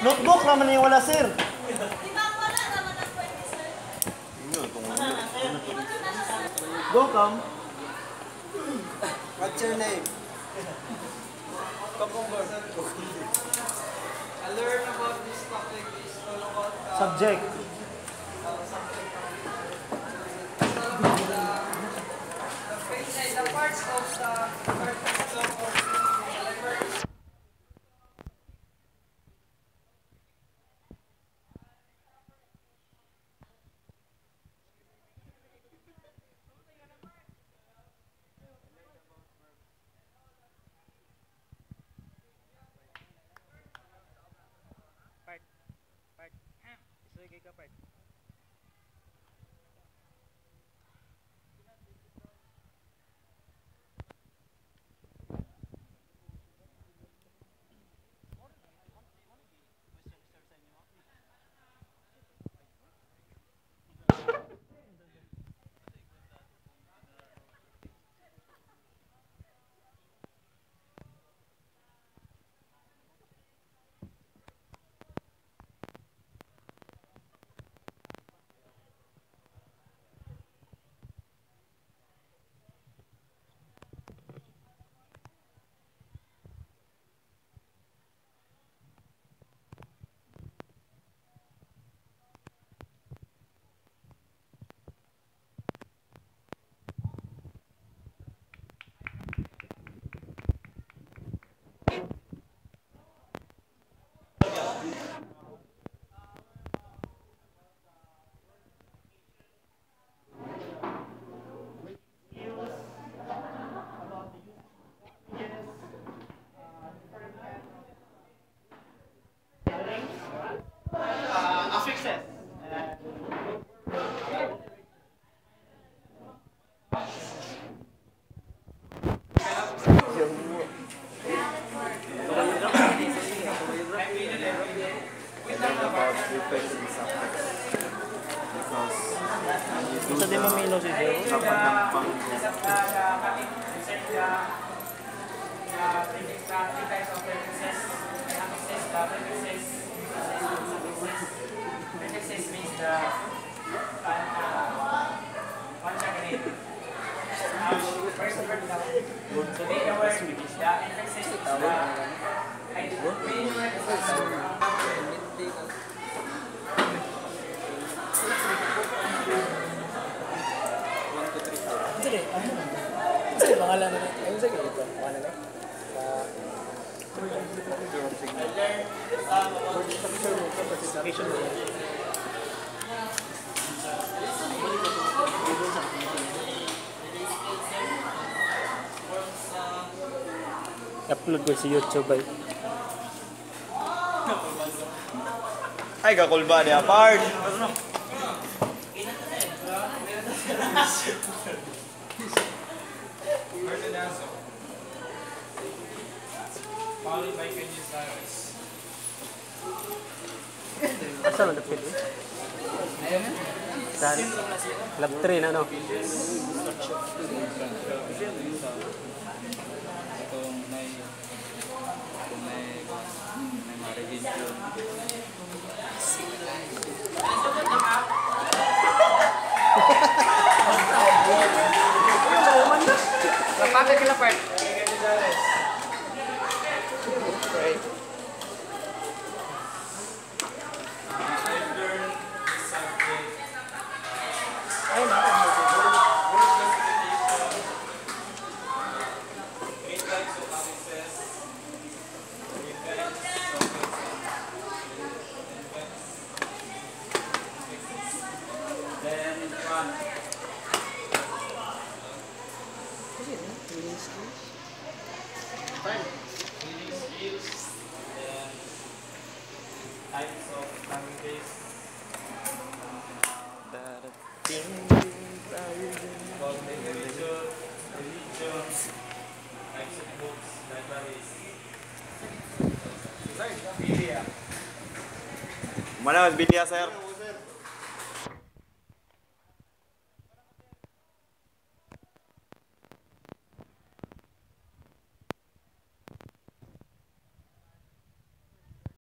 Notebook naman yung wala, sir. Di ba wala naman ang pwede, sir? Go, come. What's your name? Cucumber. I learned about this topic is all about Subject. the parts of the Sa di mamino si Joe. Sige, pangalan na ayun sige ito. Pangalan na. Upload ko sa YouTube ay. Ay, kakulba niya, Pard! followed by Kenyan Cyrus. Asa man dapit? Saan? Lab 3 na no. Lapatid ka lapad. Types of languages. About literature, religions, types of books, libraries. Mana mas Bilya, sir?